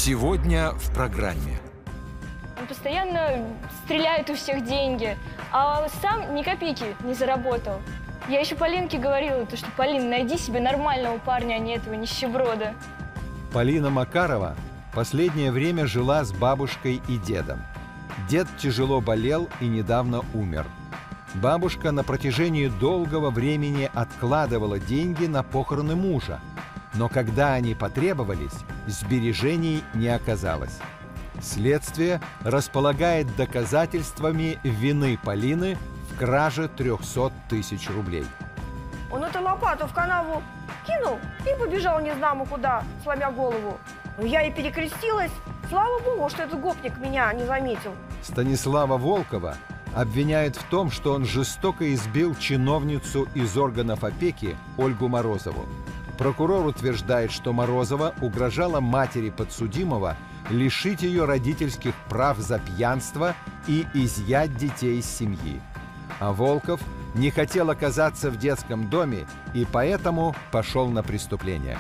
Сегодня в программе. Он постоянно стреляет у всех деньги, а сам ни копейки не заработал. Я еще Полинке говорила, что, Полин, найди себе нормального парня, а не этого нищеброда. Полина Макарова последнее время жила с бабушкой и дедом. Дед тяжело болел и недавно умер. Бабушка на протяжении долгого времени откладывала деньги на похороны мужа. Но когда они потребовались, сбережений не оказалось. Следствие располагает доказательствами вины Полины в краже 300 тысяч рублей. Он эту лопату в канаву кинул и побежал не знамо куда, сломя голову. Но я и перекрестилась. Слава богу, что этот гопник меня не заметил. Станислава Волкова обвиняют в том, что он жестоко избил чиновницу из органов опеки Ольгу Морозову. Прокурор утверждает, что Морозова угрожала матери подсудимого лишить ее родительских прав за пьянство и изъять детей из семьи. А Волков не хотел оказаться в детском доме и поэтому пошел на преступление.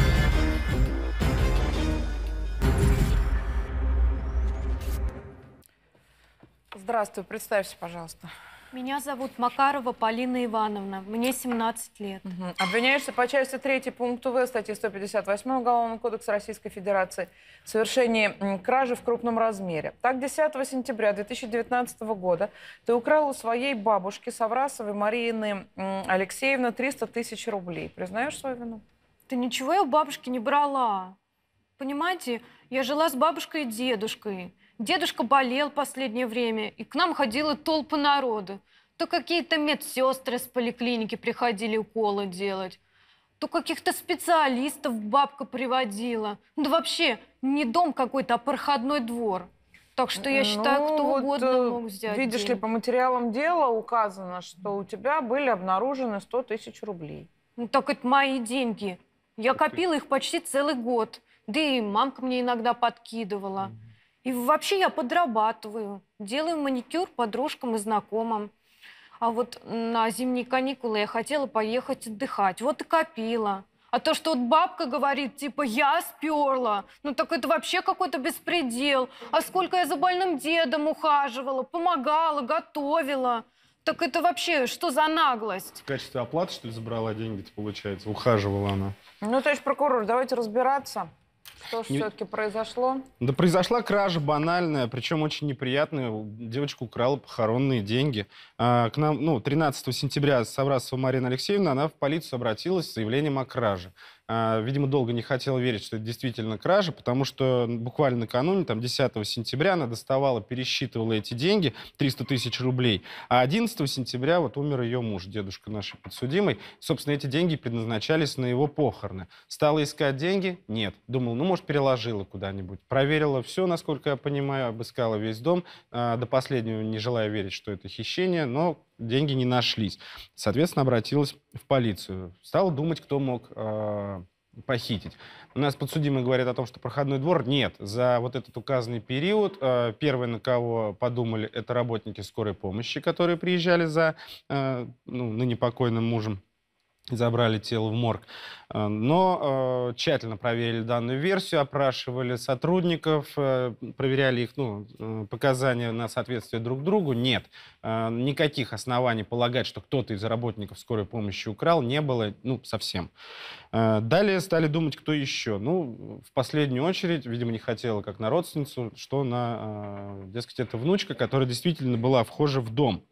Здравствуй, представься, пожалуйста. Меня зовут Макарова Полина Ивановна, мне 17 лет. Обвиняешься по части 3 пункту В статьи 158 Уголовного кодекса Российской Федерации в совершении кражи в крупном размере. Так, 10 сентября 2019 года ты украл у своей бабушки Саврасовой Марины Алексеевны 300 тысяч рублей. Признаешь свою вину? Да ничего я у бабушки не брала. Понимаете, я жила с бабушкой и дедушкой. Дедушка болел последнее время, и к нам ходила толпа народа. То какие-то медсестры с поликлиники приходили уколы делать, то каких-то специалистов бабка приводила. Да вообще не дом какой-то, а проходной двор. Так что я считаю, кто угодно мог взять видишь денег. ли, по материалам дела указано, что у тебя были обнаружены 100 тысяч рублей. Ну так это мои деньги. Я копила их почти целый год. Да и мамка мне иногда подкидывала. И вообще я подрабатываю, делаю маникюр подружкам и знакомым. А вот на зимние каникулы я хотела поехать отдыхать, вот и копила. А то, что вот бабка говорит, типа, я сперла, ну так это вообще какой-то беспредел. А сколько я за больным дедом ухаживала, помогала, готовила. Так это вообще что за наглость? В качестве оплаты, что ли, забрала деньги-то, получается? Ухаживала она. Ну, товарищ прокурор, давайте разбираться. Что же все-таки произошло? Да произошла кража банальная, причем очень неприятная. Девочка украла похоронные деньги. К нам, 13 сентября Саврасова Марина Алексеевна, она в полицию обратилась с заявлением о краже. Видимо, долго не хотела верить, что это действительно кража, потому что буквально накануне, 10 сентября, она доставала, пересчитывала эти деньги, 300 тысяч рублей, а 11 сентября вот умер ее муж, дедушка нашей подсудимой. Собственно, эти деньги предназначались на его похороны. Стала искать деньги? Нет. Думала, может, переложила куда-нибудь. Проверила все, насколько я понимаю, обыскала весь дом, до последнего не желая верить, что это хищение, но деньги не нашлись. Соответственно, обратилась в полицию. Стала думать, кто мог похитить. У нас подсудимые говорят о том, что проходной двор. Нет. За вот этот указанный период первые, на кого подумали, это работники скорой помощи, которые приезжали за ныне покойным мужем, забрали тело в морг. Но тщательно проверили данную версию, опрашивали сотрудников, проверяли их показания на соответствие друг другу. Нет. Никаких оснований полагать, что кто-то из работников скорой помощи украл, не было совсем. Далее стали думать, кто еще. В последнюю очередь, видимо, не хотела, как на родственницу, что дескать, это внучка, которая действительно была вхожа в дом.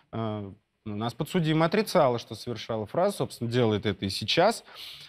У нас подсудимая отрицала, что совершала фразу, собственно, делает это и сейчас.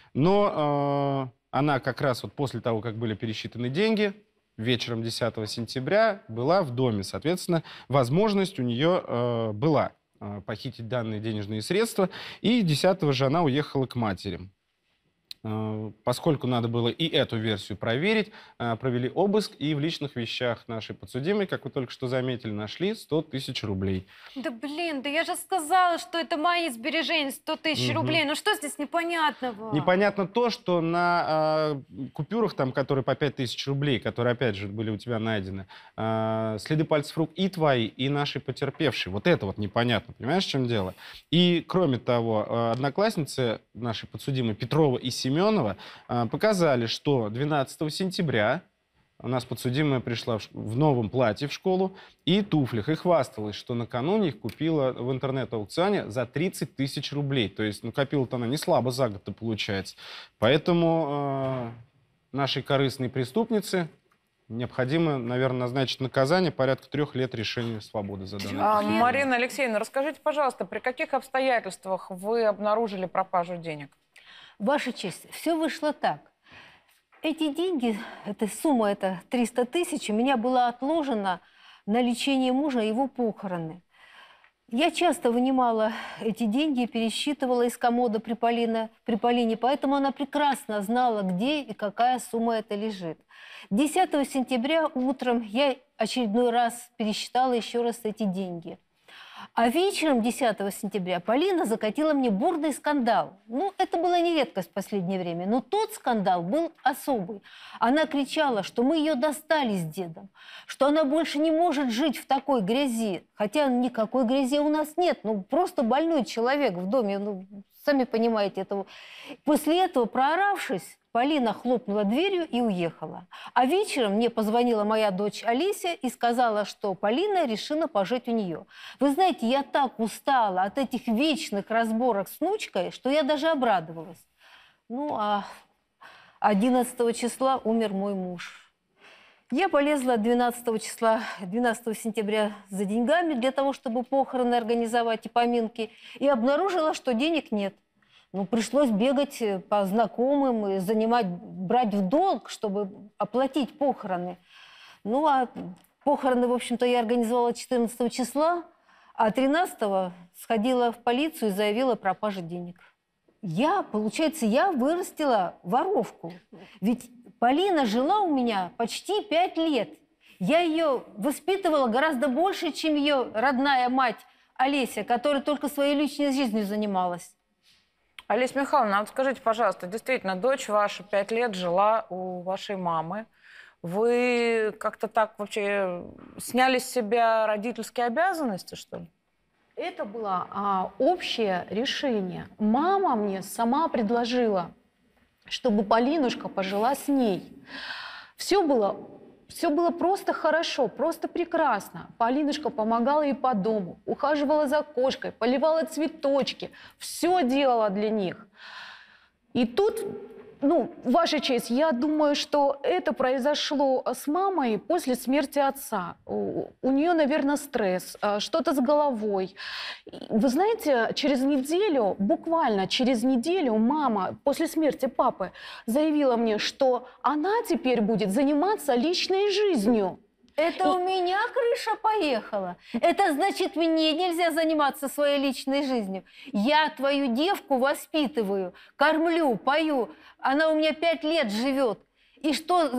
Но она как раз после того, как были пересчитаны деньги, вечером 10 сентября была в доме. Соответственно, возможность у нее была похитить данные денежные средства. И 10-го же она уехала к матери. Поскольку надо было и эту версию проверить, провели обыск, и в личных вещах нашей подсудимой, как вы только что заметили, нашли 100 тысяч рублей. Да блин, да я же сказала, что это мои сбережения, 100 тысяч рублей. Ну что здесь непонятного? Непонятно то, что на купюрах, которые по 5 тысяч рублей, которые, опять же, были у тебя найдены, следы пальцев рук и твои, и нашей потерпевшей. Вот это непонятно, понимаешь, в чем дело? И, кроме того, одноклассницы нашей подсудимой Петрова и Семенова показали, что 12 сентября у нас подсудимая пришла в новом платье в школу и туфлях, и хвасталась, что накануне их купила в интернет-аукционе за 30 тысяч рублей. То есть накопила-то она не слабо за год-то получается. Поэтому нашей корыстной преступнице необходимо, наверное, назначить наказание порядка 3 лет лишения свободы за данное. Марина Алексеевна, расскажите, пожалуйста, при каких обстоятельствах вы обнаружили пропажу денег? Ваша честь, все вышло так. Эти деньги, эта сумма, это 300 тысяч, у меня была отложена на лечение мужа и его похороны. Я часто вынимала эти деньги и пересчитывала из комода при Полине, поэтому она прекрасно знала, где и какая сумма это лежит. 10 сентября утром я очередной раз пересчитала еще раз эти деньги. А вечером 10 сентября Полина закатила мне бурный скандал. Ну, это была не редкость в последнее время, но тот скандал был особый. Она кричала, что мы ее достали с дедом, что она больше не может жить в такой грязи. Хотя никакой грязи у нас нет, ну, просто больной человек в доме, ну, сами понимаете этого. После этого, прооравшись, Полина хлопнула дверью и уехала. А вечером мне позвонила моя дочь Олеся и сказала, что Полина решила пожить у нее. Вы знаете, я так устала от этих вечных разборок с внучкой, что я даже обрадовалась. Ну, а 11 числа умер мой муж. Я полезла 12 сентября за деньгами для того, чтобы похороны организовать и поминки, и обнаружила, что денег нет. Ну, пришлось бегать по знакомым и брать в долг, чтобы оплатить похороны. Ну, а похороны, в общем-то, я организовала 14 числа, а 13-го сходила в полицию и заявила о пропаже денег. Получается, я вырастила воровку. Ведь Полина жила у меня почти 5 лет. Я ее воспитывала гораздо больше, чем ее родная мать Олеся, которая только своей личной жизнью занималась. Олеся Михайловна, а вот скажите, пожалуйста, действительно, дочь ваша 5 лет жила у вашей мамы. Вы как-то так вообще сняли с себя родительские обязанности, что ли? Это было общее решение. Мама мне сама предложила, чтобы Полинушка пожила с ней. Все было просто хорошо, просто прекрасно. Полинушка помогала ей по дому, ухаживала за кошкой, поливала цветочки, все делала для них. И тут, ну, Ваша честь, я думаю, что это произошло с мамой после смерти отца. У нее, наверное, стресс, что-то с головой. Вы знаете, через неделю, буквально через неделю, мама после смерти папы заявила мне, что она теперь будет заниматься личной жизнью. Это у меня крыша поехала. Это значит, мне нельзя заниматься своей личной жизнью. Я твою девку воспитываю, кормлю, пою. Она у меня 5 лет живет. И что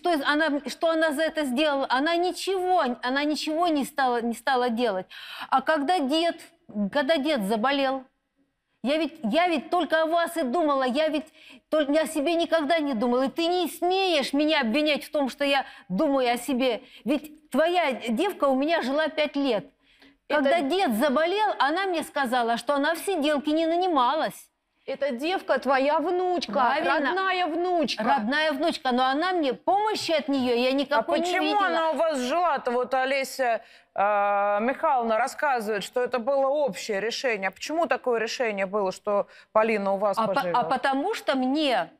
она за это сделала? Она ничего не стала делать. А когда дед заболел, я ведь только о вас и думала, я о себе никогда не думала. И ты не смеешь меня обвинять в том, что я думаю о себе. Ведь твоя девка у меня жила 5 лет. Когда дед заболел, она мне сказала, что она в сиделке не нанималась. Эта девка твоя внучка, родная внучка. Родная внучка, но она мне, помощи от нее я никакой не видела. А почему она у вас жила-то? Вот Олеся Михайловна рассказывает, что это было общее решение. А почему такое решение было, что Полина у вас пожила? Потому что мне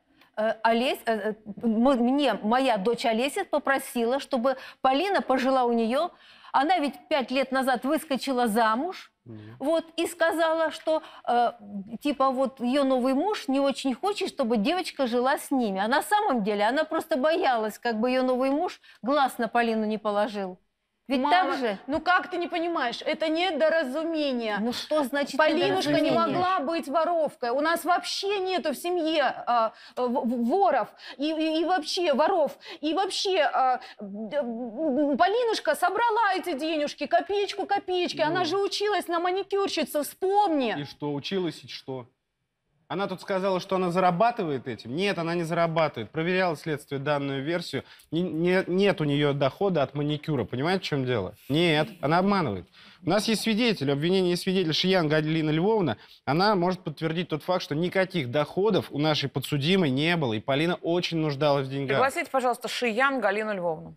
моя дочь Олеся попросила, чтобы Полина пожила у нее. Она ведь 5 лет назад выскочила замуж. Вот, и сказала, что вот ее новый муж не очень хочет, чтобы девочка жила с ними. А на самом деле она просто боялась, как бы ее новый муж глаз на Полину не положил. Ведь Мама, так же? ну как ты не понимаешь? Это недоразумение. Ну что значит Полинушка не недоразумение? могла быть воровкой. У нас вообще нету в семье воров и вообще воров. И вообще Полинушка собрала эти денежки, копеечку копеечки. Она же училась на маникюрщицу, вспомни. И что, училась, и что? Она тут сказала, что она зарабатывает этим. Нет, она не зарабатывает. Проверяла следствие данную версию. Нет у нее дохода от маникюра. Понимаете, в чем дело? Нет, она обманывает. У нас есть свидетель, обвинение свидетель Шиян Галина Львовна. Она может подтвердить тот факт, что никаких доходов у нашей подсудимой не было. И Полина очень нуждалась в деньгах. Пригласите, пожалуйста, Шиян Галину Львовну.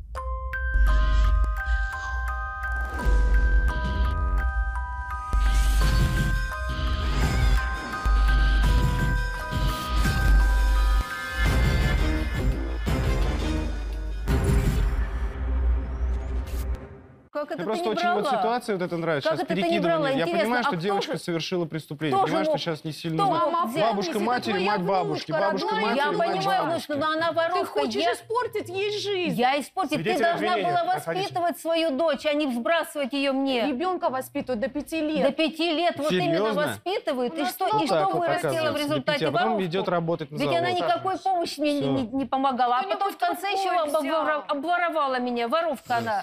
Как это Мне ты просто не очень брала? вот ситуация вот эта нравится. Как Сейчас это ты не перекидывание. брала? Я Интересно, понимаю, что а кто девочка же- совершила преступление. кто же Понимаю, что мог- сейчас не сильно кто нужно. мог взять? Бабушка матери, мать бабушки. Бабушка Я матери, мать понимаю, бабушки. внучка, но она воровка. Ты хочешь Я- испортить ей жизнь. Я испортить. Ты Свидетель должна обвинения, была проходите. воспитывать свою дочь, а не сбрасывать ее мне. Ребенка воспитывают до 5 До лет. 5 лет вот именно Серьезно? воспитывают. И нас что, много и что Так вот, вырастила в оказывается, результате? а потом Воровку? идет работать на Ведь завод. она никакой помощи мне Всё. не помогала. А Кто-нибудь потом в конце еще другой взял. обворовала меня. Воровка она.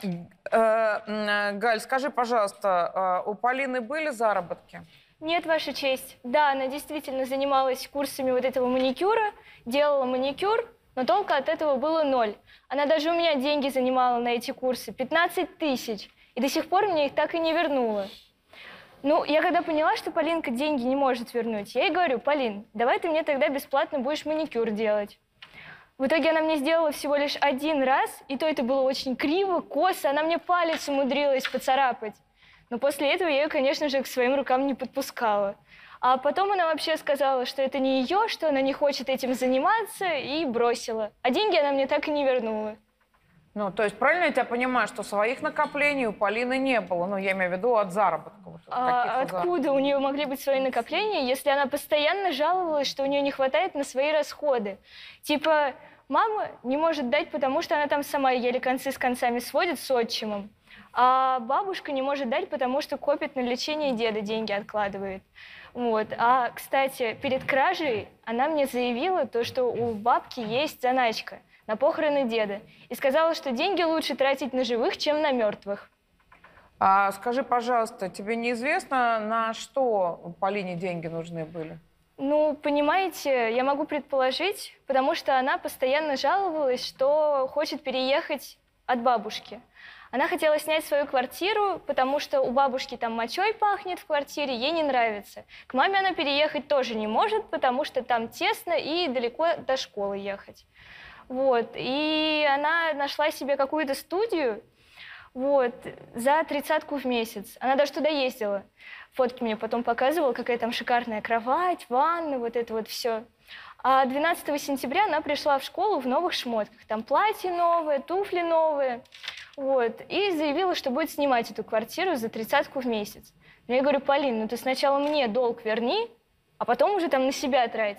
Галь, скажи, пожалуйста, у Полины были заработки? Нет, Ваша честь. Да, она действительно занималась курсами вот этого маникюра, делала маникюр, но толка от этого было 0. Она даже у меня деньги занимала на эти курсы, 15 тысяч, и до сих пор мне их так и не вернула. Ну, я когда поняла, что Полинка деньги не может вернуть, я ей говорю: Полин, давай ты мне тогда бесплатно будешь маникюр делать. В итоге она мне сделала всего лишь 1 раз, и то это было очень криво, косо, она мне палец умудрилась поцарапать. Но после этого я ее, конечно же, к своим рукам не подпускала. А потом она вообще сказала, что это не ее, что она не хочет этим заниматься, и бросила. А деньги она мне так и не вернула. Ну, то есть правильно я тебя понимаю, что своих накоплений у Полины не было? Ну, я имею в виду от заработка. Вот, А каких-то откуда у нее могли быть свои накопления, если она постоянно жаловалась, что у нее не хватает на свои расходы? Типа, мама не может дать, потому что она там сама еле концы с концами сводит с отчимом. А бабушка не может дать, потому что копит на лечение деда, деньги откладывает. Вот. А, кстати, перед кражей она мне заявила то, что у бабки есть заначка на похороны деда. И сказала, что деньги лучше тратить на живых, чем на мертвых. А скажи, пожалуйста, тебе неизвестно, на что Полине деньги нужны были? Ну, понимаете, я могу предположить, потому что она постоянно жаловалась, что хочет переехать от бабушки. Она хотела снять свою квартиру, потому что у бабушки там мочой пахнет в квартире, ей не нравится. К маме она переехать тоже не может, потому что там тесно и далеко до школы ехать. Вот. И она нашла себе какую-то студию, вот, за 30-ку в месяц. Она даже туда ездила. Фотки мне потом показывала, какая там шикарная кровать, ванна, вот это вот все. А 12 сентября она пришла в школу в новых шмотках. Там платье новое, туфли новые. Вот. И заявила, что будет снимать эту квартиру за 30-ку в месяц. Но я говорю: Полин, ну ты сначала мне долг верни, а потом уже там на себя трать.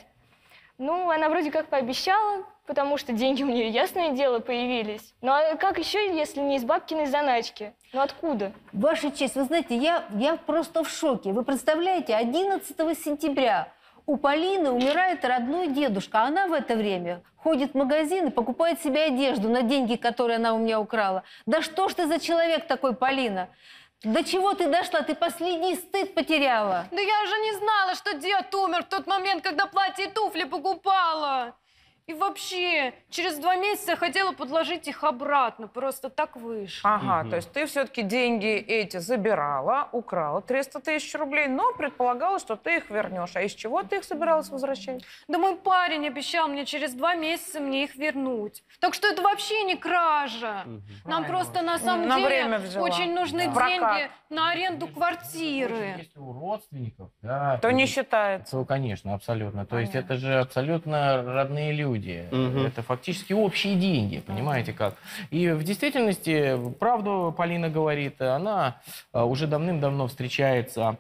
Ну, она вроде как пообещала, потому что деньги у нее, ясное дело, появились. Ну а как еще, если не из бабкиной заначки? Ну откуда? Ваша честь, вы знаете, я просто в шоке. Вы представляете, 11 сентября у Полины умирает родной дедушка, а она в это время ходит в магазин и покупает себе одежду на деньги, которые она у меня украла. Да что ж ты за человек такой, Полина? До чего ты дошла? Ты последний стыд потеряла. Да я же не знала, что дед умер в тот момент, когда платье и туфли покупала. И вообще, через 2 месяца я хотела подложить их обратно. Просто так вышло. Ага, то есть ты все-таки деньги эти забирала, украла 300 тысяч рублей, но предполагала, что ты их вернешь. А из чего ты их собиралась возвращать? Да мой парень обещал мне через 2 месяца мне их вернуть. Так что это вообще не кража. Нам просто на самом На деле время взяла. очень нужны Да. деньги Прокат. на аренду квартиры. Если у родственников, да, То не считается. то, конечно, абсолютно. То есть Понятно. это же абсолютно родные люди. Это фактически общие деньги, понимаете как. И в действительности, правду Полина говорит, она уже давным-давно встречается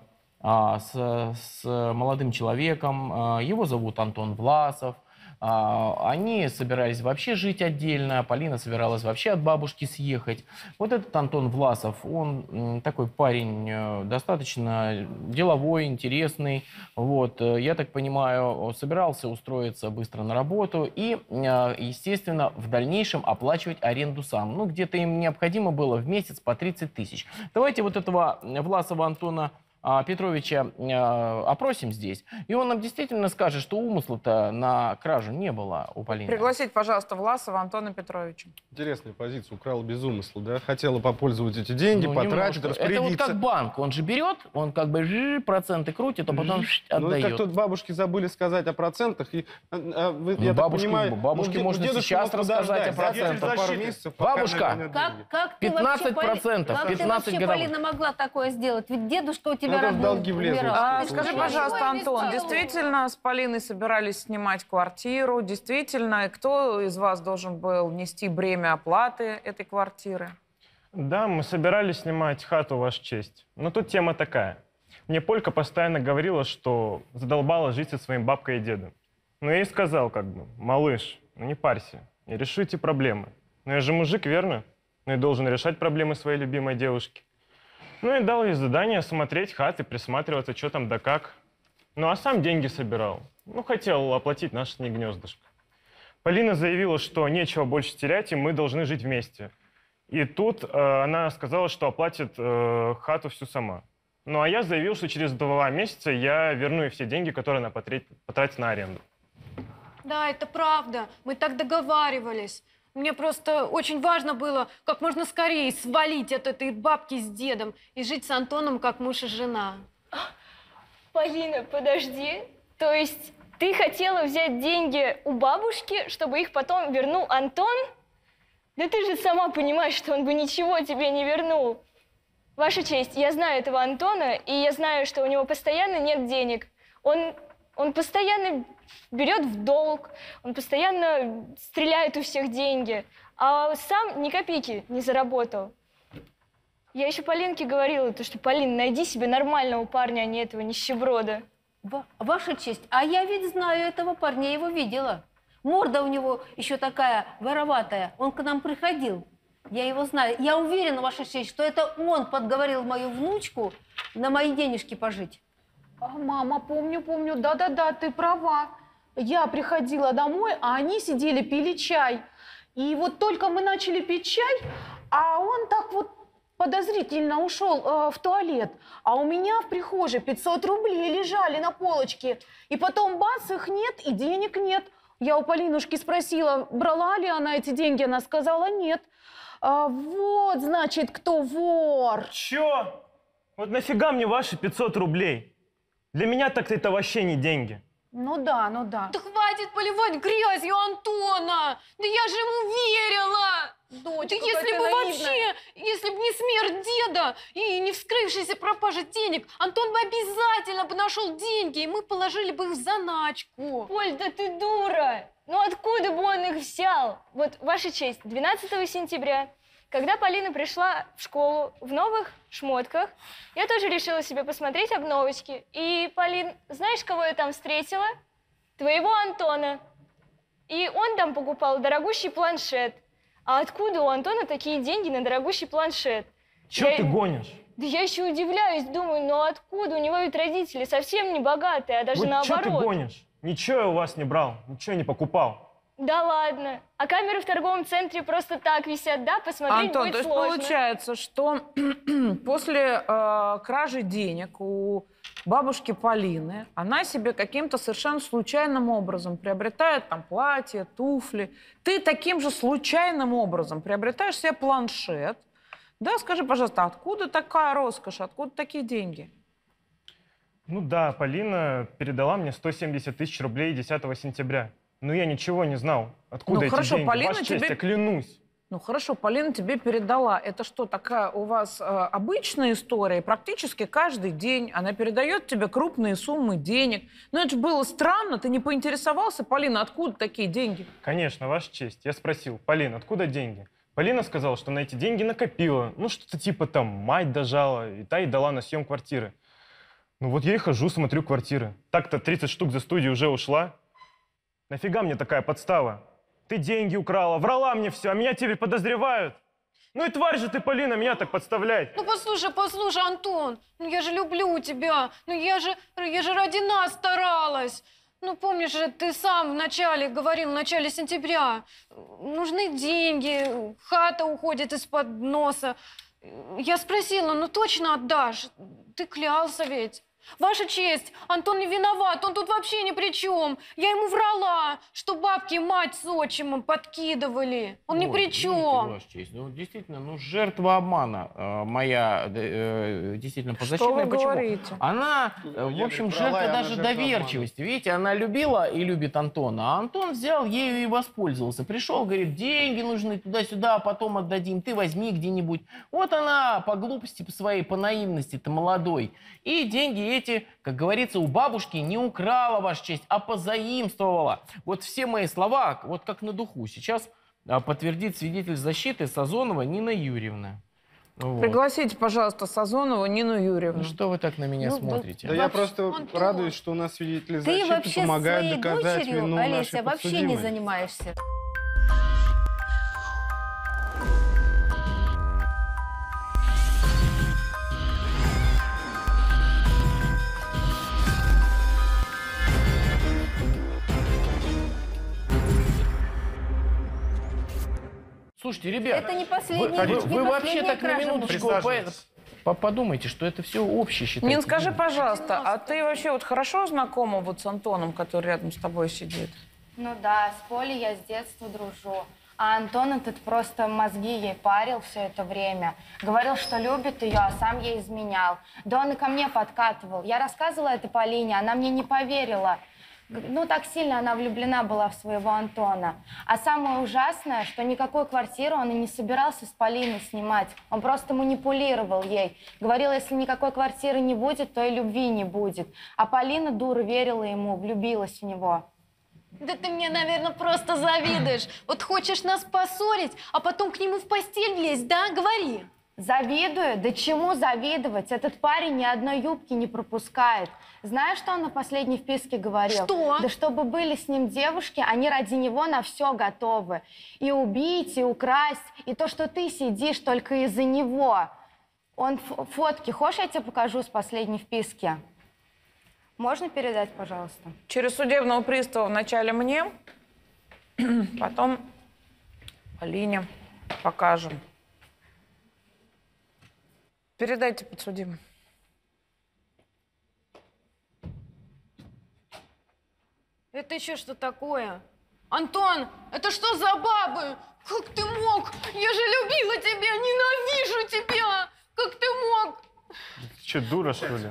с молодым человеком. Его зовут Антон Власов. Они собирались вообще жить отдельно, Полина собиралась вообще от бабушки съехать. Вот этот Антон Власов, он такой парень достаточно деловой, интересный. Вот, я так понимаю, собирался устроиться быстро на работу и, естественно, в дальнейшем оплачивать аренду сам. Ну, где-то им необходимо было в месяц по 30 тысяч. Давайте вот этого Власова Антона Петровича опросим здесь, и он нам действительно скажет, что умысла-то на кражу не было у Полины. Пригласить, пожалуйста, Власова Антона Петровича. Интересная позиция. Украла без умысла, да? Хотела попользовать эти деньги, Ну, потратить, немножко. распорядиться. Это вот как банк. Он же берет, он как бы проценты крутит, а потом Ну, отдает. как тут бабушки забыли сказать о процентах. И, я так понимаю, бабушке ну, можно дедушка сейчас мог рассказать о подождать, процентах. пару месяцев, пока Бабушка! нагонят деньги. Как ты вообще, 15%, как ты 15 вообще, годовых. Полина, могла такое сделать? Ведь дедушка у тебя Ну, это в родной долги влезут. умирал. Ты Скажи, же пожалуйста, ничего Антон, не сделала. действительно с Полиной собирались снимать квартиру? Действительно, кто из вас должен был нести бремя оплаты этой квартиры? Да, мы собирались снимать хату, Ваша честь. Но тут тема такая. Мне Полька постоянно говорила, что задолбала жить со своим бабкой и дедом. Но я ей сказал, как бы, малыш, ну не парься, и решите проблемы. Но я же мужик, верно? Ну и должен решать проблемы своей любимой девушки. Ну и дал ей задание смотреть хаты, присматриваться, что там да как. Ну а сам деньги собирал. Ну, хотел оплатить наше с ней гнездышко. Полина заявила, что нечего больше терять, и мы должны жить вместе. И тут она сказала, что оплатит хату всю сама. Ну а я заявил, что через 2 месяца я верну ей все деньги, которые она потратит на аренду. Да, это правда. Мы так договаривались. Мне просто очень важно было как можно скорее свалить от этой бабки с дедом и жить с Антоном как муж и жена. Полина, подожди. То есть ты хотела взять деньги у бабушки, чтобы их потом вернул Антон? Да ты же сама понимаешь, что он бы ничего тебе не вернул. Ваша честь, я знаю этого Антона, и я знаю, что у него постоянно нет денег. Он постоянно берет в долг, он постоянно стреляет у всех деньги, а сам ни копейки не заработал. Я еще Полинке говорила, что, Полин, найди себе нормального парня, а не этого нищеброда. Ваша честь, а я ведь знаю этого парня, я его видела. Морда у него еще такая вороватая, он к нам приходил. Я его знаю. Я уверена, Ваша честь, что это он подговорил мою внучку на мои денежки пожить. Мама, помню, да-да-да, ты права. Я приходила домой, а они сидели, пили чай. И вот только мы начали пить чай, а он так вот подозрительно ушел в туалет. А у меня в прихожей 500 рублей лежали на полочке. И потом бац, их нет, и денег нет. Я у Полинушки спросила, брала ли она эти деньги, она сказала нет. Вот, значит, кто вор. Чё? Вот нафига мне ваши 500 рублей? Для меня так-то это вообще не деньги. Ну да. Да хватит поливать грязью Антона! Да я же ему верила! Дочка, Да если бы вообще, если бы не смерть деда и не вскрывшаяся пропажа денег, Антон бы обязательно бы нашел деньги, и мы положили бы их в заначку. Поль, да ты дура! Ну откуда бы он их взял? Вот, Ваша честь, 12 сентября, когда Полина пришла в школу в новых шмотках, я тоже решила себе посмотреть обновочки. И, Полин, знаешь, кого я там встретила? Твоего Антона. И он там покупал дорогущий планшет. А откуда у Антона такие деньги на дорогущий планшет? Чё ты гонишь? Да я еще удивляюсь, думаю, ну откуда? У него ведь родители совсем не богатые, а даже Вот наоборот. чё ты гонишь? Ничего я у вас не брал, ничего не покупал. Да ладно. А камеры в торговом центре просто так висят, да? Посмотреть Антон, будет то есть сложно. получается, что после кражи денег у бабушки Полины она себе каким-то совершенно случайным образом приобретает там платье, туфли. Ты таким же случайным образом приобретаешь себе планшет. Да, скажи, пожалуйста, откуда такая роскошь, откуда такие деньги? Ну да, Полина передала мне 170 тысяч рублей 10 сентября. Но я ничего не знал, откуда Ну, эти хорошо, деньги. Полина Ваша честь, тебе- я клянусь. Ну хорошо, Полина тебе передала. Это что, такая у вас обычная история? Практически каждый день она передает тебе крупные суммы денег. Но это же было странно, ты не поинтересовался, Полина, откуда такие деньги? Конечно, Ваша честь. Я спросил, Полина, откуда деньги? Полина сказала, что на эти деньги накопила. Ну, что-то типа там мать дожала, и та ей дала на съем квартиры. Ну вот я и хожу, смотрю квартиры. Так-то 30 штук за студию уже ушла. Нафига мне такая подстава? Ты деньги украла, врала мне все, а меня теперь подозревают. Ну и тварь же ты, Полина, меня так подставлять. Ну послушай, Антон, ну я же люблю тебя, ну я же ради нас старалась. Ну помнишь же, ты сам в начале сентября, нужны деньги, хата уходит из-под носа. Я спросила, ну точно отдашь? Ты клялся ведь. Ваша честь, Антон не виноват, он тут вообще ни при чем. Я ему врала, что бабки мать с отчимом подкидывали. Он ни Вот, при видите, чем. Ваша честь, ну, действительно, ну, жертва обмана моя, действительно, подзащитная. вы Почему? говорите? Она, в общем, жертва даже доверчивости. Видите, она любила и любит Антона, а Антон взял ею и воспользовался. Пришел, говорит, деньги нужны туда-сюда, а потом отдадим, ты возьми где-нибудь. Вот она по глупости по своей, по наивности-то молодой. И деньги эти, как говорится, у бабушки не украла, Ваша честь, а позаимствовала. Вот все мои слова, вот как на духу. Сейчас подтвердит свидетель защиты Сазонова Нина Юрьевна. Вот. Пригласите, пожалуйста, Сазонову Нину Юрьевну. Ну что вы так на меня смотрите? Да я просто Антон, радуюсь, что у нас свидетели Ты защиты вообще помогают своей доказать дочерью, вину Олеся, нашей вообще не подсудимой. занимаешься. Слушайте, ребят, Это не последняя, вы вообще так на минуточку Присаживайтесь. подумайте, что это все общее считается. Нин, скажи, пожалуйста, а ты вообще вот хорошо знакома вот с Антоном, который рядом с тобой сидит? Ну да, с Полей я с детства дружу. А Антон этот просто мозги ей парил все это время. Говорил, что любит ее, а сам ей изменял. Да он и ко мне подкатывал. Я рассказывала это Полине, она мне не поверила. Ну, так сильно она влюблена была в своего Антона. А самое ужасное, что никакую квартиру он и не собирался с Полиной снимать. Он просто манипулировал ей. Говорил, если никакой квартиры не будет, то и любви не будет. А Полина, дура, верила ему, влюбилась в него. Да ты мне, наверное, просто завидуешь. Вот хочешь нас поссорить, а потом к нему в постель лезть, да? Говори. Завидую? Да чему завидовать? Этот парень ни одной юбки не пропускает. Знаешь, что он на последней вписке говорил? Что? Да чтобы были с ним девушки, они ради него на все готовы. И убить, и украсть, и то, что ты сидишь только из-за него. Он фотки, хочешь, я тебе покажу с последней вписки? Можно передать, пожалуйста? Через судебного пристава вначале мне, потом Полине покажем. Передайте подсудимым. Это еще что такое? Антон, это что за бабы? Как ты мог? Я же любила тебя, ненавижу тебя! Как ты мог? Ты что, дура, что ли?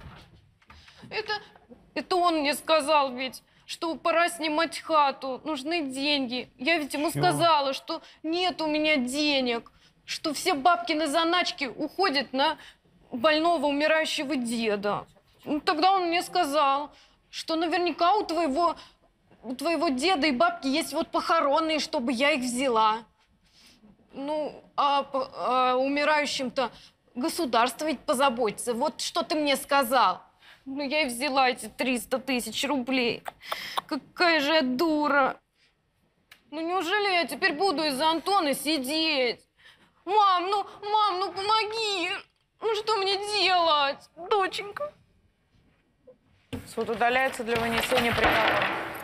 Это он мне сказал ведь, что пора снимать хату, нужны деньги. Я ведь ему сказала, что нет у меня денег, что все бабкины заначки уходят на больного умирающего деда. Ну, тогда он мне сказал, что наверняка у твоего деда и бабки есть вот похоронные, чтобы я их взяла. Ну, а умирающим-то государство ведь позаботится. Вот что ты мне сказал. Ну, я и взяла эти 300 тысяч рублей. Какая же я дура. Ну, неужели я теперь буду из-за Антона сидеть? Мам, ну помоги. Ну, что мне делать, доченька? Суд удаляется для вынесения приговора.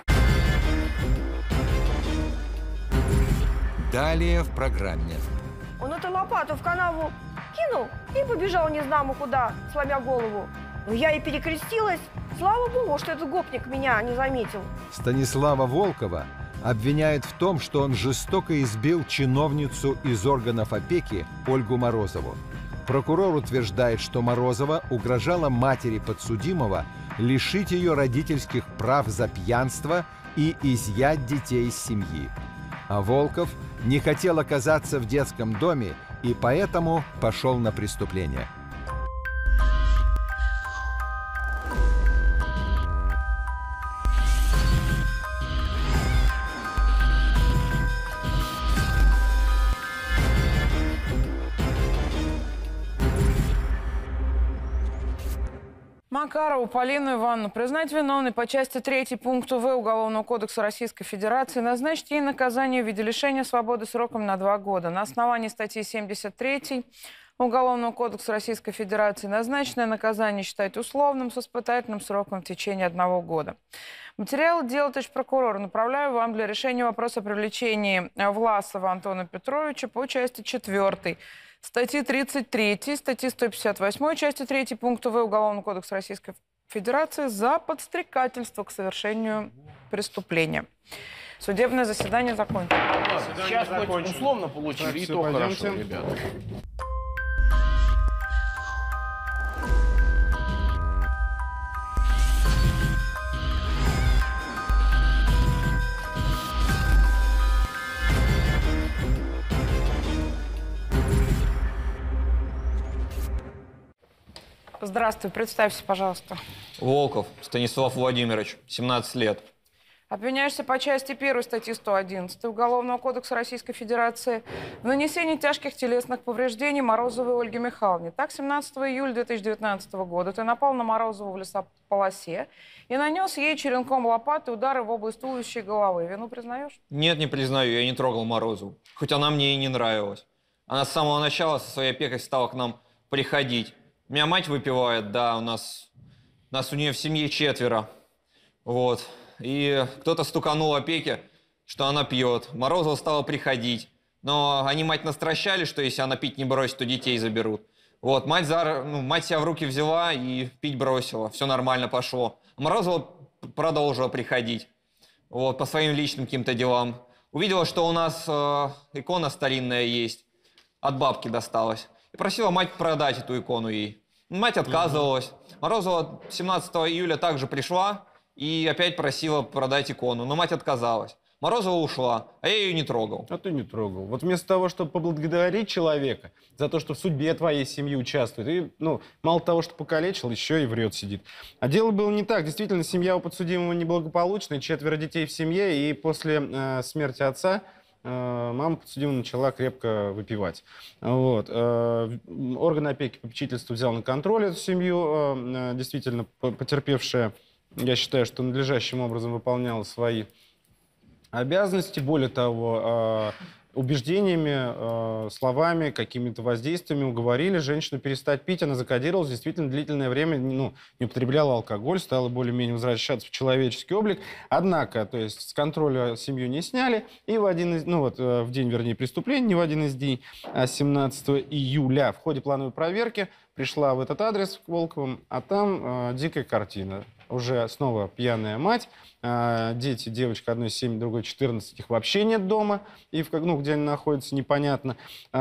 Далее в программе. Он эту лопату в канаву кинул и побежал не знамо куда, сломя голову. Но я и перекрестилась. Слава богу, что этот гопник меня не заметил. Станислава Волкова обвиняют в том, что он жестоко избил чиновницу из органов опеки Ольгу Морозову. Прокурор утверждает, что Морозова угрожала матери подсудимого лишить ее родительских прав за пьянство и изъять детей из семьи. А Волков не хотел оказаться в детском доме и поэтому пошел на преступление. Макарову Полину Ивановну признать виновной по части 3 пункта В Уголовного кодекса Российской Федерации, назначить ей наказание в виде лишения свободы сроком на 2 года. На основании статьи 73 Уголовного кодекса Российской Федерации назначенное наказание считать условным с испытательным сроком в течение 1 года. Материалы дела прокурора направляю вам для решения вопроса о привлечении Власова Антона Петровича по части 4 статьи 33, статьи 158, части 3 пункта В Уголовного кодекса Российской Федерации за подстрекательство к совершению преступления. Судебное заседание закончено. Сейчас хоть условно получили, Так, и всё, то пойдемте. хорошо, ребята. Здравствуй, представься, пожалуйста. Волков Станислав Владимирович, 17 лет. Обвиняешься по части 1 статьи 111 Уголовного кодекса Российской Федерации в нанесении тяжких телесных повреждений Морозовой Ольге Михайловне. Так, 17 июля 2019 года ты напал на Морозову в лесополосе и нанес ей черенком лопаты удары в область туловища и головы. Вину признаешь? Нет, не признаю, я не трогал Морозову. Хоть она мне и не нравилась. Она с самого начала со своей опекой стала к нам приходить. У меня мать выпивает, да, у нас у нее в семье 4. Вот. И кто-то стуканул опеке, что она пьет. Морозова стала приходить. Но они мать настращали, что если она пить не бросит, то детей заберут. Вот, мать себя в руки взяла и пить бросила. Все нормально пошло. А Морозова продолжила приходить. Вот, по своим личным каким-то делам. Увидела, что у нас икона старинная есть. От бабки досталась. И просила мать продать эту икону ей. Мать отказывалась. Морозова 17 июля также пришла и опять просила продать икону. Но мать отказалась. Морозова ушла, а я ее не трогал. А ты не трогал. Вот вместо того, чтобы поблагодарить человека за то, что в судьбе твоей семьи участвует, и, мало того, что покалечил, еще и врет сидит. А дело было не так. Действительно, семья у подсудимого неблагополучная, 4 детей в семье, и после смерти отца мама подсудимого начала крепко выпивать. Вот. Орган опеки и попечительства взял на контроль эту семью. Действительно, потерпевшая, я считаю, что надлежащим образом выполняла свои обязанности. Более того, убеждениями, словами, какими-то воздействиями уговорили женщину перестать пить. Она закодировалась, действительно длительное время не употребляла алкоголь, стала более-менее возвращаться в человеческий облик. Однако, то есть с контроля семью не сняли. И в день, преступления, не в один из дней, а 17 июля в ходе плановой проверки пришла в этот адрес к Волковым, а там дикая картина. Уже снова пьяная мать, дети, девочка одной 7, другой 14, их вообще нет дома, и где они находятся, непонятно.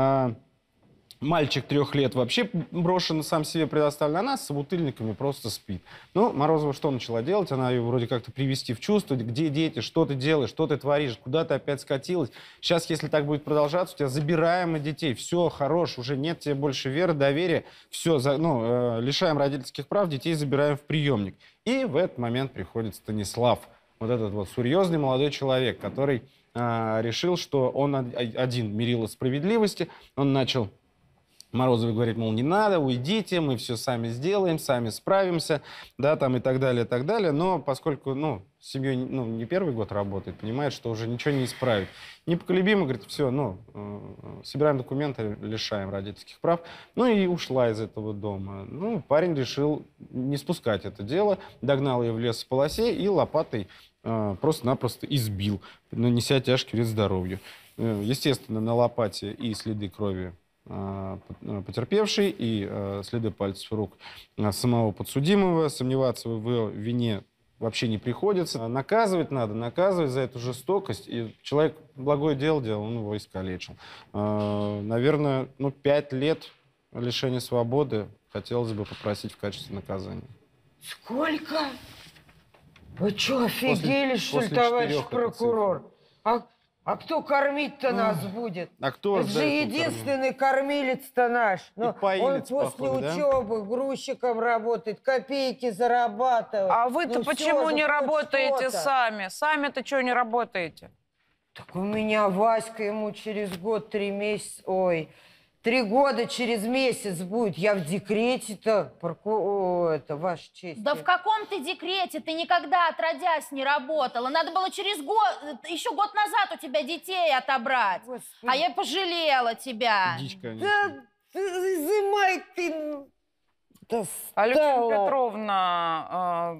Мальчик 3 лет вообще брошен, сам себе предоставлен, она с собутыльниками просто спит. Морозова что начала делать? Она ее вроде как-то привести в чувство. Где дети? Что ты делаешь? Что ты творишь? Куда ты опять скатилась? Сейчас, если так будет продолжаться, у тебя забираем и детей. Все, хорош, уже нет тебе больше веры, доверия. Все, лишаем родительских прав, детей забираем в приемник. И в этот момент приходит Станислав, вот этот вот серьезный молодой человек, который решил, что он один мерило справедливости. Он начал Морозовой говорит, мол, не надо, уйдите, мы все сами сделаем, сами справимся, да, там и так далее, и так далее. Но поскольку, с семьей, не первый год работает, понимает, что уже ничего не исправит. Непоколебимо, говорит, все, собираем документы, лишаем родительских прав. И ушла из этого дома. Парень решил не спускать это дело, догнал ее в лесополосе и лопатой просто-напросто избил, нанеся тяжкий вред здоровью. Естественно, на лопате и следы крови потерпевший, и следы пальцев рук самого подсудимого. Сомневаться в его вине вообще не приходится. Наказывать надо, наказывать за эту жестокость. И человек благое дело делал, он его искалечил. Наверное, 5 лет лишения свободы хотелось бы попросить в качестве наказания. Сколько? Вы что, офигели, что ли, товарищ прокурор? А кто кормить-то нас будет? А кто Это же единственный кормилец-то наш. Он после учебы грузчиком работает, копейки зарабатывает. А вы-то почему не работаете сами? Сами-то что не работаете? Так у меня Васька, ему через год 3 месяца... 3 года через месяц будет. Я в декрете-то, это ваша честь. Да в каком ты декрете? Ты никогда отродясь не работала. Надо было через год, еще год назад у тебя детей отобрать. Господи. А я пожалела тебя. Дичь, конечно. Да изымай ты. Александра Петровна,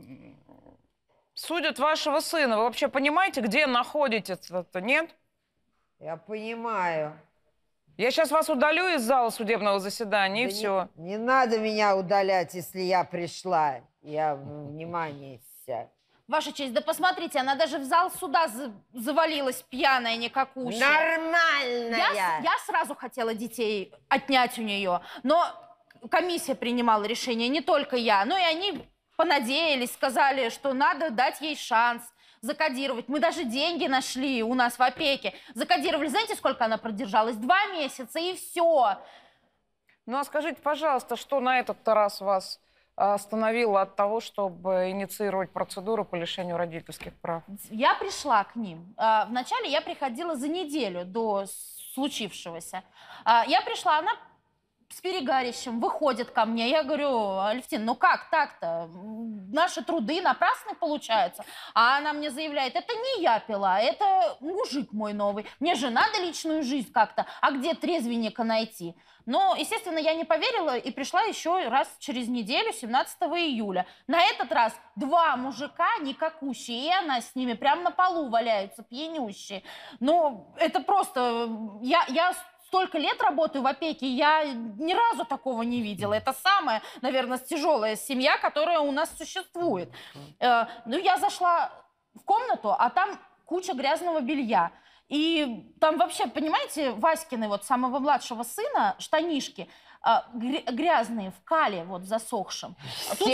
судят вашего сына. Вы вообще понимаете, где находитесь-то, нет? Я понимаю. Я сейчас вас удалю из зала судебного заседания, и все. Не надо меня удалять, если я пришла. Я внимание вся. Ваша честь, да посмотрите, она даже в зал суда завалилась пьяная, никакущая. Нормальная! Я сразу хотела детей отнять у нее, но комиссия принимала решение, не только я. Ну и они понадеялись, сказали, что надо дать ей шанс закодировать. Мы даже деньги нашли у нас в опеке. Закодировали, знаете, сколько она продержалась? 2 месяца, и все. Ну а скажите, пожалуйста, что на этот раз вас остановило от того, чтобы инициировать процедуру по лишению родительских прав? Я пришла к ним. Вначале я приходила за неделю до случившегося. Я пришла, она с перегарищем выходит ко мне. Я говорю: Алевтина, ну как так-то? Наши труды напрасны получаются. А она мне заявляет: это не я пила, это мужик мой новый. Мне же надо личную жизнь как-то. А где трезвенника найти? Но, естественно, я не поверила и пришла еще раз через неделю, 17 июля. На этот раз 2 мужика никакущие, и она с ними прямо на полу валяются, пьянющие. Ну, это просто... Я столько лет работаю в опеке, я ни разу такого не видела. Это самая, наверное, тяжелая семья, которая у нас существует. Ну, я зашла в комнату, а там куча грязного белья. И там вообще, понимаете, Васькины, вот самого младшего сына, штанишки грязные, в кале вот засохшем. Тут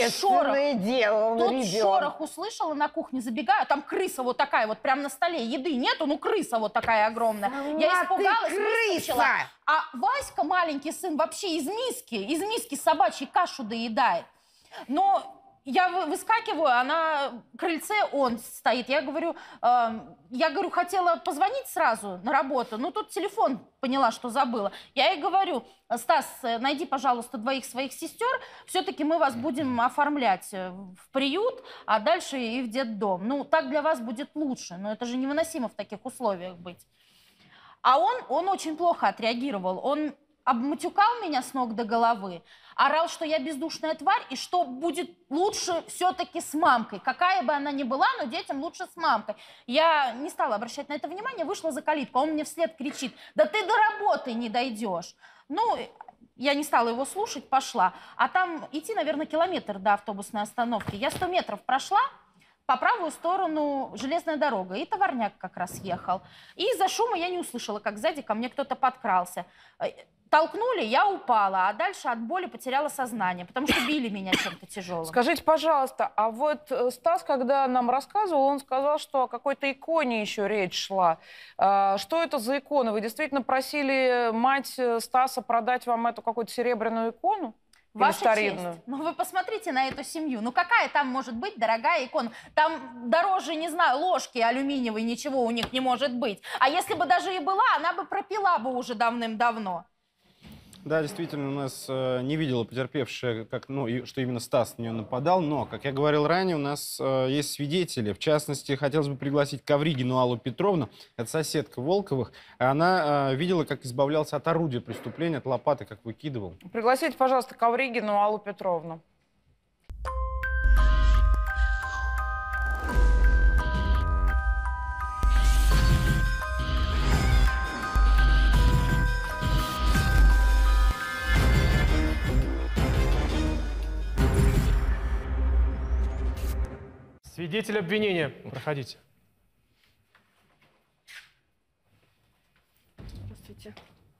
шорох услышала на кухне, забегаю, там крыса вот такая вот, прям на столе, еды нету, ну крыса вот такая огромная. Я испугалась, выскочила. А Васька, маленький сын, вообще из миски собачьей кашу доедает. Но я выскакиваю, а на крыльце он стоит. Я говорю, хотела позвонить сразу на работу, но тут телефон поняла, что забыла. Я ей говорю: Стас, найди, пожалуйста, 2 своих сестер, все-таки мы вас будем оформлять в приют, а дальше и в детдом. Ну, так для вас будет лучше, но это же невыносимо в таких условиях быть. А он очень плохо отреагировал. Он обматюкал меня с ног до головы, орал, что я бездушная тварь, и что будет лучше все-таки с мамкой. Какая бы она ни была, но детям лучше с мамкой. Я не стала обращать на это внимание, вышла за калитку. Он мне вслед кричит: да ты до работы не дойдешь. Ну, я не стала его слушать, пошла. А там идти, наверное, километр до автобусной остановки. Я 100 метров прошла, по правую сторону железная дорога, и товарняк как раз ехал. И из-за шума я не услышала, как сзади ко мне кто-то подкрался. Толкнули, я упала, а дальше от боли потеряла сознание, потому что били меня чем-то тяжелым. Скажите, пожалуйста, а вот Стас, когда нам рассказывал, он сказал, что о какой-то иконе еще речь шла. Что это за икона? Вы действительно просили мать Стаса продать вам эту какую-то серебряную икону? Ваша честь, ну вы посмотрите на эту семью. Ну какая там может быть дорогая икона? Там дороже, не знаю, ложки алюминиевой, ничего у них не может быть. А если бы даже и была, она бы пропила бы уже давным-давно. Да, действительно, у нас не видела потерпевшая, что именно Стас на нее нападал, но, как я говорил ранее, у нас есть свидетели. В частности, хотелось бы пригласить Ковригину Аллу Петровну, это соседка Волковых. Она видела, как избавлялся от орудия преступления, от лопаты, как выкидывал. Пригласите, пожалуйста, Ковригину Аллу Петровну. Свидетель обвинения, проходите. Здравствуйте.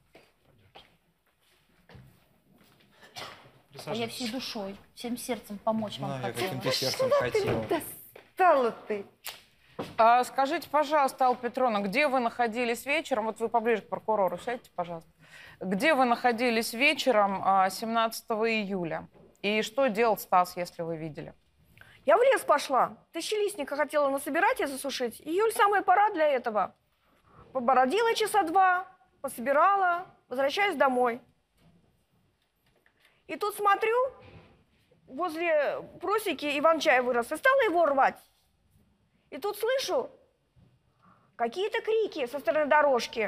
А я всей душой, всем сердцем помочь вам хотела. Я каким-то сердцем хотела. Достала ты. Скажите, пожалуйста, Алла Петровна, где вы находились вечером? Вот вы поближе к прокурору сядьте, пожалуйста. Где вы находились вечером 17 июля? И что делал Стас, если вы видели? Я в лес пошла. Тысячелистника хотела насобирать и засушить. Июль самая пора для этого. Побородила часа 2, пособирала, возвращаюсь домой. И тут смотрю, возле просеки иван-чай вырос, и стала его рвать. И тут слышу какие-то крики со стороны дорожки.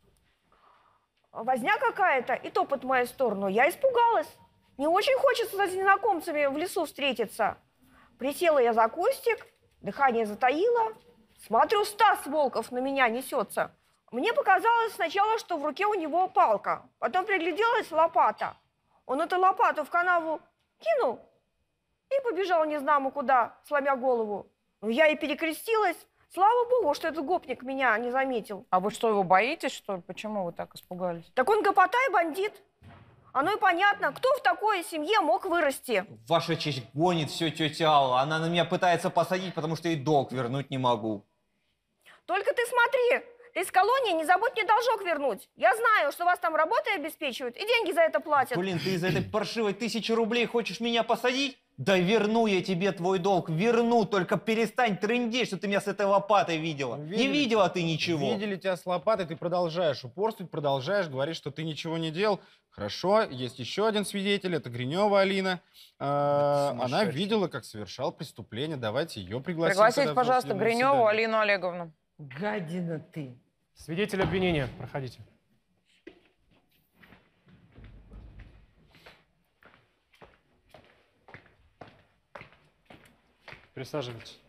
Возня какая-то и топот в мою сторону. Я испугалась. Не очень хочется с незнакомцами в лесу встретиться. Присела я за кустик, дыхание затаило. Смотрю, Стас Волков на меня несется. Мне показалось сначала, что в руке у него палка. Потом пригляделась лопата. Он эту лопату в канаву кинул и побежал незнамо куда, сломя голову. Ну, я и перекрестилась. Слава богу, что этот гопник меня не заметил. А вы что, его боитесь, что ли? Почему вы так испугались? Так он гопотай бандит. Оно и понятно, кто в такой семье мог вырасти. Ваша честь гонит все тетя Алла. Она на меня пытается посадить, потому что ей долг вернуть не могу. Только ты смотри, ты из колонии не забудь мне должок вернуть. Я знаю, что вас там работой обеспечивают и деньги за это платят. Блин, ты из-за этой паршивой 1000 рублей хочешь меня посадить? Да верну я тебе твой долг, верну, только перестань трындеть, что ты меня с этой лопатой видела. Не видела ты ничего. Видели тебя с лопатой, ты продолжаешь упорствовать, продолжаешь говорить, что ты ничего не делал. Хорошо, есть еще один свидетель, это Гринева Алина. Она видела, как совершал преступление. Давайте ее пригласим. Пригласите, пожалуйста, Гриневу Алину Олеговну. Гадина ты. Свидетель обвинения, проходите. Присаживайтесь.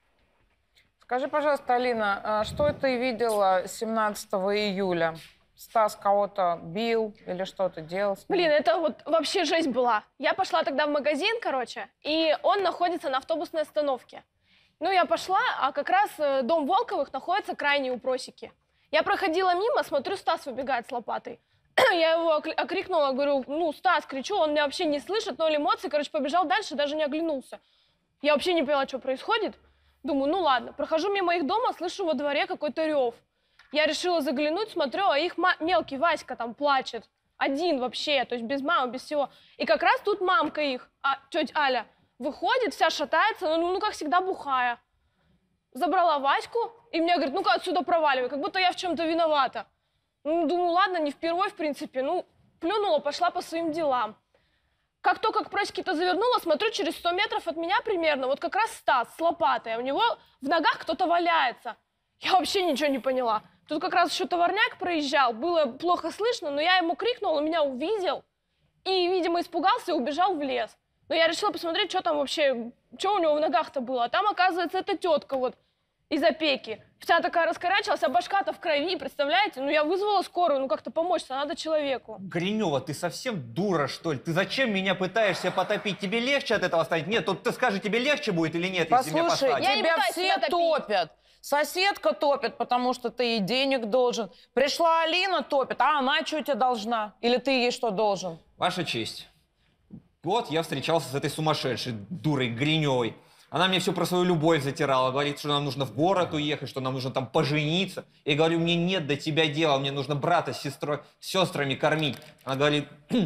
Скажи, пожалуйста, Алина, что ты видела 17 июля? Стас кого-то бил или что-то делал? Блин, это вот вообще жесть была. Я пошла тогда в магазин, короче, и он находится на автобусной остановке. Ну, я пошла, а как раз дом Волковых находится крайне у просеки. Я проходила мимо, смотрю, Стас выбегает с лопатой. Я его окрикнула, говорю, ну, Стас, кричу, он меня вообще не слышит, ноль эмоций, короче, побежал дальше, даже не оглянулся. Я вообще не поняла, что происходит. Думаю, ну ладно, прохожу мимо их дома, слышу во дворе какой-то рев. Я решила заглянуть, смотрю, а их мелкий Васька там плачет. Один вообще, то есть без мамы, без всего. И как раз тут мамка их, тетя Аля, выходит, вся шатается, ну как всегда бухая. Забрала Ваську и мне говорит, ну-ка отсюда проваливай, как будто я в чем-то виновата. Ну, думаю, ладно, не впервой, в принципе. Ну, плюнула, пошла по своим делам. Как только к просеке-то завернула, смотрю, через 100 метров от меня примерно, вот как раз Стас с лопатой, а у него в ногах кто-то валяется. Я вообще ничего не поняла. Тут как раз еще товарняк проезжал, было плохо слышно, но я ему крикнула, он меня увидел и, видимо, испугался и убежал в лес. Но я решила посмотреть, что там вообще, что у него в ногах-то было. А там, оказывается, эта тетка вот из опеки. Вся такая раскорячилась, а башка-то в крови, представляете? Ну, я вызвала скорую, ну, как-то помочь-то надо человеку. Гринева, ты совсем дура, что ли? Ты зачем меня пытаешься потопить? Тебе легче от этого станет? Нет, тут ты скажи, тебе легче будет или нет, если меня Послушай, посадят? тебя все топят. Соседка топит, потому что ты ей денег должен. Пришла Алина, топит, а она что тебе должна? Или ты ей что должен? Ваша честь. Вот я встречался с этой сумасшедшей дурой Гриневой. Она мне все про свою любовь затирала, говорит, что нам нужно в город уехать, что нам нужно там пожениться. Я говорю, мне нет до тебя дела, мне нужно брата с сестрами кормить. Она говорит,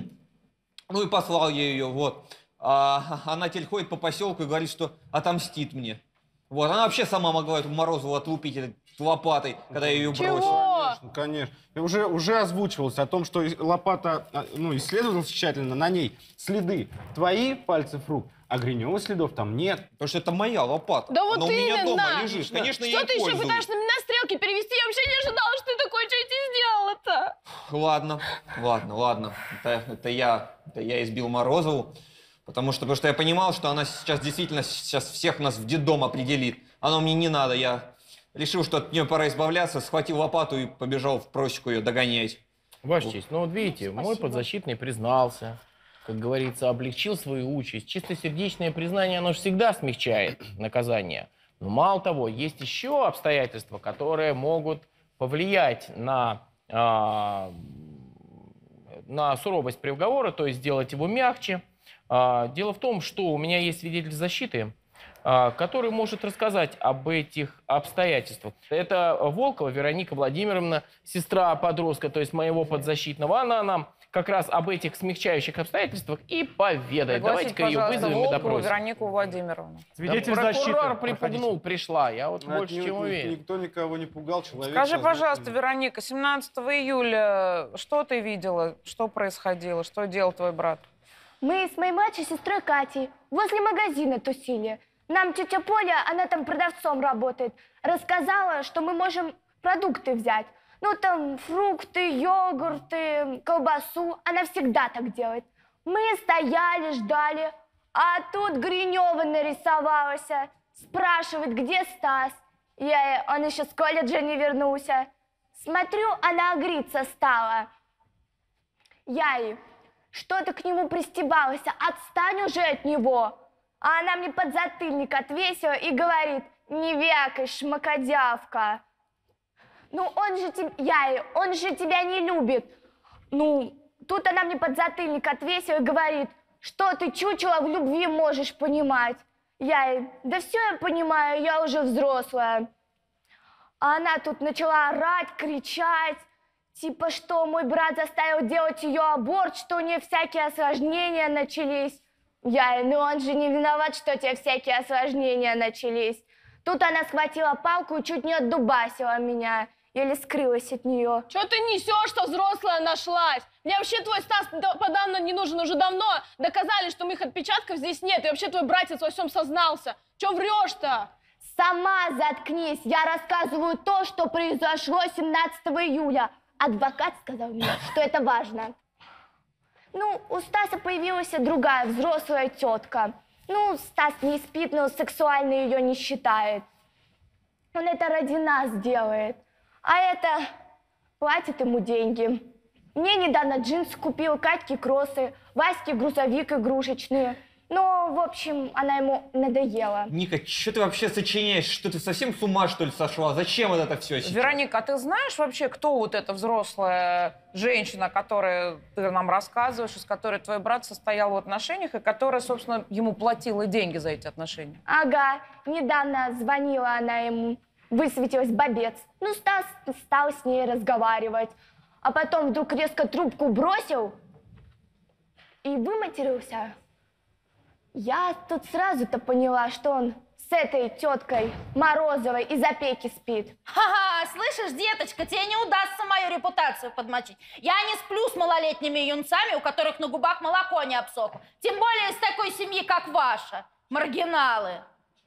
ну и послал я ее, вот. Она теперь ходит по поселку и говорит, что отомстит мне. Вот, она вообще сама могла эту Морозову отлупить этой лопатой, когда я ее бросил. Конечно. Уже озвучивалось о том, что лопата, ну, исследовалась тщательно, на ней следы твои пальцев рук, а Гринева следов там нет. Потому что это моя лопата. Да вот она у меня именно. дома лежит. Конечно, я что ты еще пользуюсь. пытаешься на меня стрелки перевести? Я вообще не ожидала, что ты такое что-то сделала-то. Ладно. Это я избил Морозову. Потому что я понимал, что она сейчас действительно всех нас в детдом определит. Оно мне не надо. Я решил, что от нее пора избавляться, схватил лопату и побежал в просеку ее догонять. Ваша честь, ну вот видите, мой подзащитный признался, как говорится, облегчил свою участь. Чистосердечное признание, оно же всегда смягчает наказание. Но мало того, есть еще обстоятельства, которые могут повлиять на суровость приговора, то есть сделать его мягче. Дело в том, что у меня есть свидетель защиты, который может рассказать об этих обстоятельствах. Это Волкова Вероника Владимировна, сестра подростка, то есть моего подзащитного. Она нам как раз об этих смягчающих обстоятельствах и поведает. Давайте-ка ее вызовем и допросим. Веронику Владимировну. Свидетель защиты. Прокурор припугнул, пришла. Я вот больше чем уверен. Никто никого не пугал, человек... Скажи, пожалуйста, Вероника, 17 июля что ты видела, что происходило, что делал твой брат? Мы с моей младшей сестрой Катей возле магазина тусили. Нам тетя Поля, она там продавцом работает, рассказала, что мы можем продукты взять. Ну, там фрукты, йогурты, колбасу. Она всегда так делает. Мы стояли, ждали, а тут Гринева нарисовалась. Спрашивает, где Стас. Он еще с колледжа не вернулся. Смотрю, она агриться стала. Я ей, что ты к нему пристебалась, отстань уже от него. А она мне подзатыльник отвесила и говорит, не вякай, шмакодявка. Ну, он же тебя не любит. Ну, тут она мне подзатыльник отвесила и говорит, что ты, чучело, в любви можешь понимать. Я ей, да все я понимаю, я уже взрослая. А она тут начала орать, кричать, типа, что мой брат заставил делать ее аборт, что у нее всякие осложнения начались. Я ей, ну он же не виноват, что у тебя всякие осложнения начались. Тут она схватила палку и чуть не отдубасила меня. Еле скрылась от нее. Что ты несешь, что взрослая нашлась? Мне вообще твой Стас подавно не нужен. Уже давно доказали, что моих отпечатков здесь нет. И вообще твой братец во всем сознался. Че врешь-то? Сама заткнись. Я рассказываю то, что произошло 17 июля. Адвокат сказал мне, что это важно. Ну, у Стаса появилась другая взрослая тетка. Ну, Стас не спит, но сексуально ее не считает. Он это ради нас делает. А это платит ему деньги. Мне недавно джинсы купил, Катьке кроссы, Ваське грузовик игрушечные. Но, в общем, она ему надоела. Ника, что ты вообще сочиняешь? Что ты совсем с ума, что ли, сошла? Зачем вот это все сейчас? Вероника, а ты знаешь вообще, кто вот эта взрослая женщина, которую ты нам рассказываешь, с которой твой брат состоял в отношениях, и которая, собственно, ему платила деньги за эти отношения? Ага, недавно звонила она ему, высветилась бобец. Ну, Стас стал с ней разговаривать. А потом вдруг резко трубку бросил и выматерился. Я тут сразу-то поняла, что он с этой теткой Морозовой из опеки спит. Ха-ха, слышишь, деточка, тебе не удастся мою репутацию подмочить. Я не сплю с малолетними юнцами, у которых на губах молоко не обсохло. Тем более из такой семьи, как ваша. Маргиналы.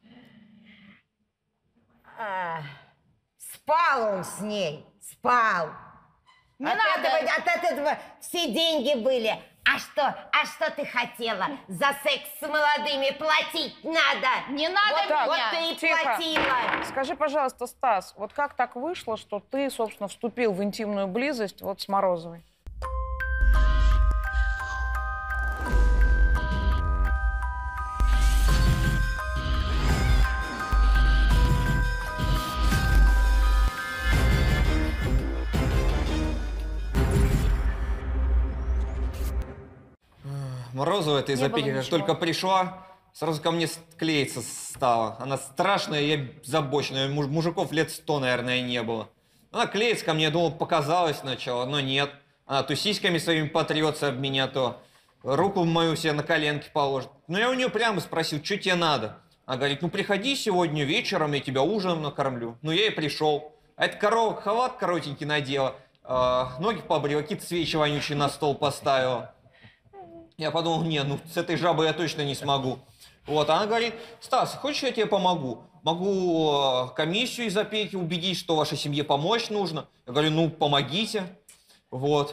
Спал он с ней, спал. Не надо. От этого все деньги были. А что ты хотела? За секс с молодыми платить надо. Не надо вот меня. Вот ты и Тихо. платила. Скажи, пожалуйста, Стас, вот как так вышло, что ты, собственно, вступил в интимную близость вот с Морозовой? Морозова эта из Не было опеки, как ничего. только пришла, сразу ко мне клеиться стала. Она страшная, я забоченная. Мужиков лет 100, наверное, не было. Она клеится ко мне, я думал, показалось сначала, но нет. Она то сиськами своими потрется об меня, то руку мою себе на коленки положит. Но я у нее прямо спросил, что тебе надо? Она говорит, ну приходи сегодня вечером, я тебя ужином накормлю. Ну я и пришел. А эта корова халат коротенький надела, ноги побрила, какие-то свечи вонючие на стол поставила. Я подумал, не, ну с этой жабой я точно не смогу. Вот, она говорит, Стас, хочешь, я тебе помогу? Могу комиссию из опеки убедить, что вашей семье помочь нужно. Я говорю, ну, помогите. Вот.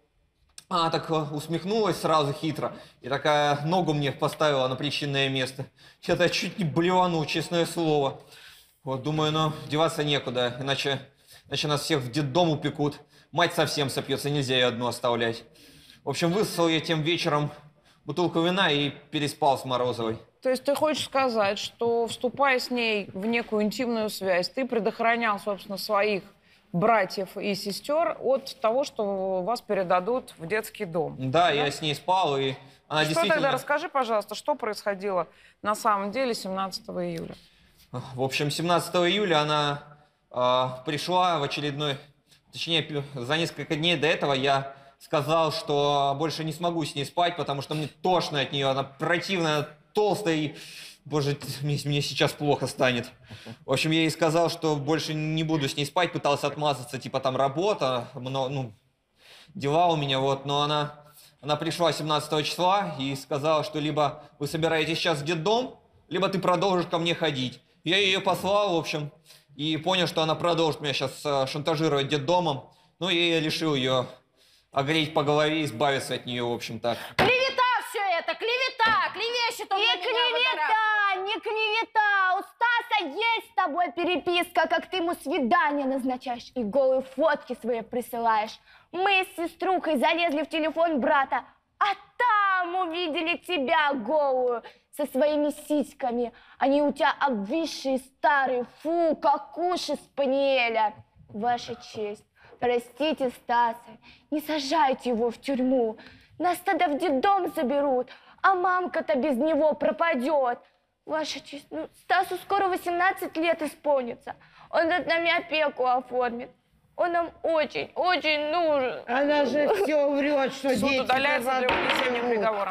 Она так усмехнулась сразу хитро и такая ногу мне поставила на причинное место. Я чуть не блеванул, честное слово. Вот, думаю, ну, деваться некуда, иначе нас всех в детдом упекут. Мать совсем сопьется, нельзя ее одну оставлять. В общем, высосал я тем вечером бутылку вина и переспал с Морозовой. То есть ты хочешь сказать, что, вступая с ней в некую интимную связь, ты предохранял, собственно, своих братьев и сестер от того, что вас передадут в детский дом? Да, я с ней спал, и она Что действительно... тогда, расскажи, пожалуйста, что происходило на самом деле 17 июля? В общем, 17 июля она пришла в очередной... Точнее, за несколько дней до этого я сказал, что больше не смогу с ней спать, потому что мне тошно от нее, она противная, толстая, и, боже, мне сейчас плохо станет. В общем, я ей сказал, что больше не буду с ней спать, пытался отмазаться, типа там работа, ну, дела у меня, вот, но она пришла 17 числа и сказала, что либо вы собираетесь сейчас в детдом, либо ты продолжишь ко мне ходить. Я ее послал, в общем, и понял, что она продолжит меня сейчас шантажировать детдомом, ну, и я решил ее огреть по голове и избавиться от нее, в общем, так. Клевета все это, клевета, клевещет он на меня Не клевета! У Стаса есть с тобой Новая переписка, как ты ему свидание назначаешь и голые фотки свои присылаешь. Мы с сеструхой залезли в телефон брата, а там увидели тебя голую со своими сиськами. Они у тебя обвисшие, старые, фу, как уши спаниеля. Ваша честь, простите Стаса, не сажайте его в тюрьму. Нас тогда в детдом заберут, а мамка-то без него пропадет. Ваша честь, ну, Стасу скоро 18 лет исполнится. Он над нами опеку оформит. Он нам очень, очень нужен. Она же все врет, что Суд дети... удаляется для вынесения приговора.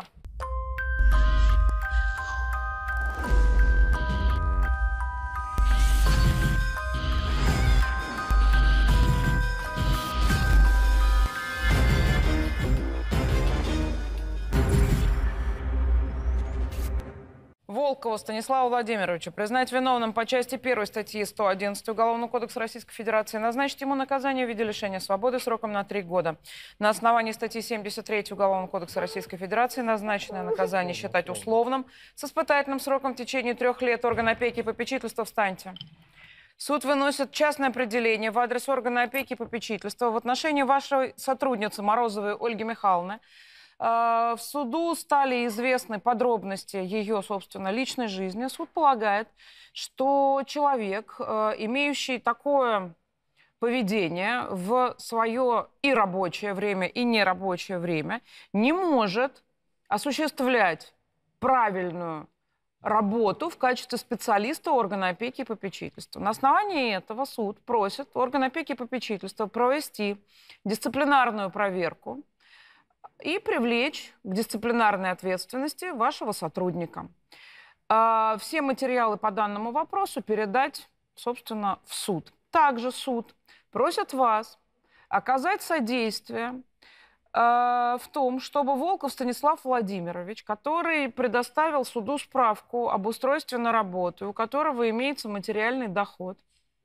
Волкова Станислава Владимировича признать виновным по части 1 статьи 111 Уголовного кодекса Российской Федерации, назначить ему наказание в виде лишения свободы сроком на 3 года. На основании статьи 73 Уголовного кодекса Российской Федерации назначенное наказание считать условным с испытательным сроком в течение 3 лет. Орган опеки и попечительства, встаньте. Суд выносит частное определение в адрес органа опеки и попечительства в отношении вашей сотрудницы Морозовой Ольги Михайловны. В суду стали известны подробности ее, собственно, личной жизни. Суд полагает, что человек, имеющий такое поведение в свое и рабочее время, и нерабочее время, не может осуществлять правильную работу в качестве специалиста органа опеки и попечительства. На основании этого суд просит орган опеки и попечительства провести дисциплинарную проверку и привлечь к дисциплинарной ответственности вашего сотрудника. Все материалы по данному вопросу передать, собственно, в суд. Также суд просит вас оказать содействие в том, чтобы Волков Станислав Владимирович, который предоставил суду справку об устройстве на работу, у которого имеется материальный доход,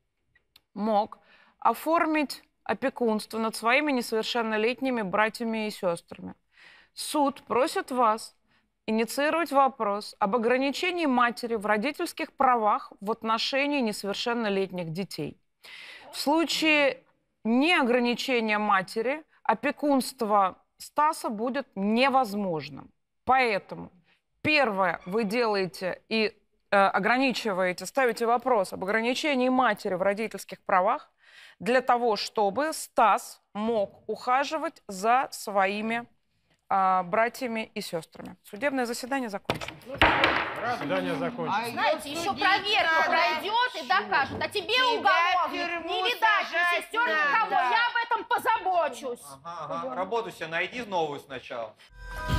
мог оформить опекунство над своими несовершеннолетними братьями и сестрами. Суд просит вас инициировать вопрос об ограничении матери в родительских правах в отношении несовершеннолетних детей. В случае неограничения матери опекунство Стаса будет невозможным. Поэтому первое вы делаете и ограничиваете, ставите вопрос об ограничении матери в родительских правах для того, чтобы Стас мог ухаживать за своими братьями и сестрами. Судебное заседание закончено. Заседание закончено. Знаете, еще проверку пройдет и докажет. А тебе, уголовник, не видать ни сестер, никого. Я об этом позабочусь. Ага. Работу себе найди новую сначала.